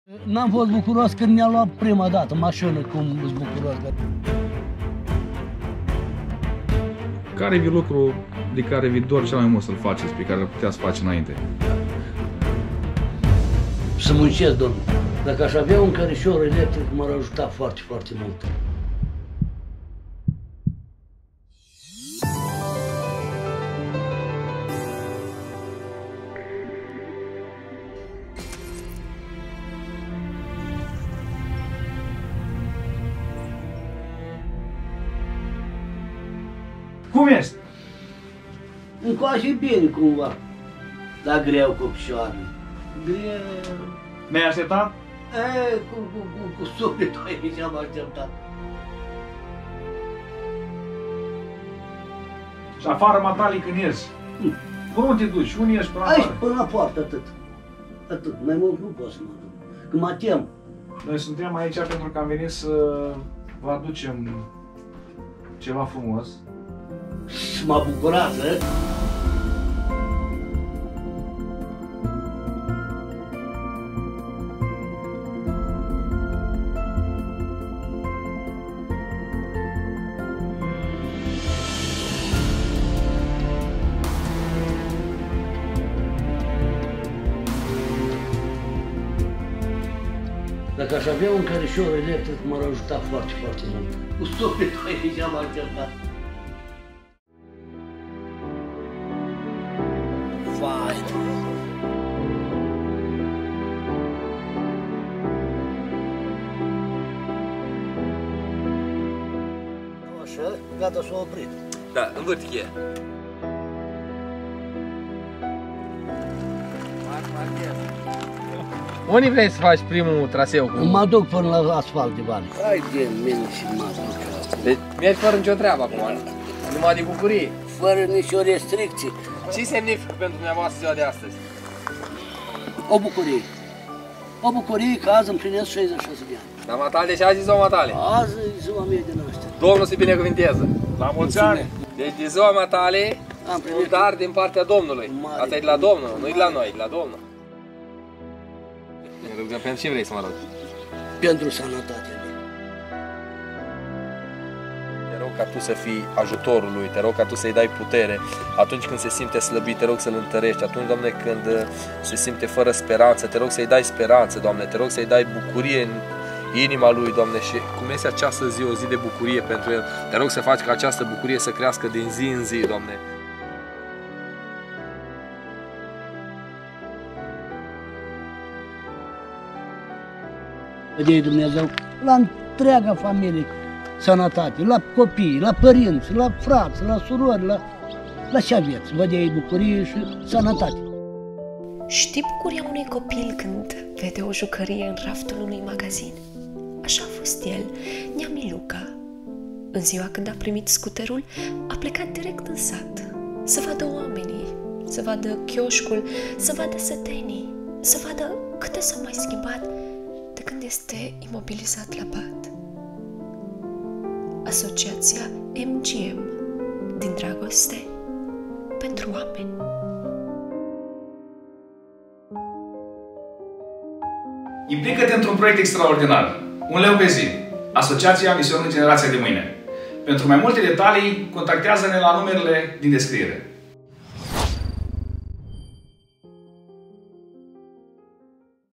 N-am fost bucuros când ne-a luat prima dată mașină, cum sunt bucuros. Care e lucru de care vi dor cel mai mult să-l faceți, pe care îl puteați face înainte? Să muncesc, domnule. Dacă aș avea un cărișor electric, m-ar ajuta foarte, foarte mult. Cum ești? Încoace bine cumva, dar greu cu picioarele. Greu. Ne-ai așteptat? Cu sufletul aici am așteptat. Și afară matali când ieși. Până unde te duci? Unde ești până afară? Aici, până la poartă, atât. Atât, mai mult nu pot să mă duc, că mă tem. Noi suntem aici pentru că am venit să vă aducem ceva frumos. Și m-a bucurat, Dacă aș avea un cărișor electric, m-ar ajuta foarte, foarte mult. Cu sufletul aici am așteptat. Fain. Așa, gata, s-a oprit. Da, învârt cheia. Unde vrei să faci primul traseu? Mă duc până la asfalt de bani. Hai de mine și mă duc. Deci mergi fără nicio treabă acum, numai de bucurie. Fără nicio restricție. Ce semnifică pentru dumneavoastră ziua de astăzi? O bucurie. O bucurie că azi împlinesc 66 de ani. La matale, deci azi e ziua matale. Azi e ziua mea de naștere. Domnul se binecuvinteze. La mulți ani! Deci de ziua matale, un dar din partea Domnului. Mare. Asta e de la Domnul, nu e de la noi, e de la Domnul. Ne rugăm pentru ce vrei să mă rog? Pentru sănătatea mea. Te rog ca Tu să fii ajutorul lui, te rog ca Tu să-i dai putere. Atunci când se simte slăbit, te rog să-l întărești. Atunci, Doamne, când se simte fără speranță, te rog să-i dai speranță, Doamne. Te rog să-i dai bucurie în inima lui, Doamne. Și cum este această zi, o zi de bucurie pentru el, te rog să faci ca această bucurie să crească din zi în zi, Doamne. De Dumnezeu la întreaga familie sănătate, la copii, la părinți, la frați, la surori, la ce aveți. Vă dea bucurie și sănătate. Știi bucuria unui copil când vede o jucărie în raftul unui magazin? Așa a fost el, Neami Luca. În ziua când a primit scuterul, a plecat direct în sat, să vadă oamenii, să vadă chioșcul, să vadă sătenii, să vadă câte s-au mai schimbat de când este imobilizat la pat. Asociația MGM din dragoste pentru oameni. Implică-te într-un proiect extraordinar. Un leu pe zi. Asociația Misiunii Generația de Mâine. Pentru mai multe detalii, contactează-ne la numerele din descriere.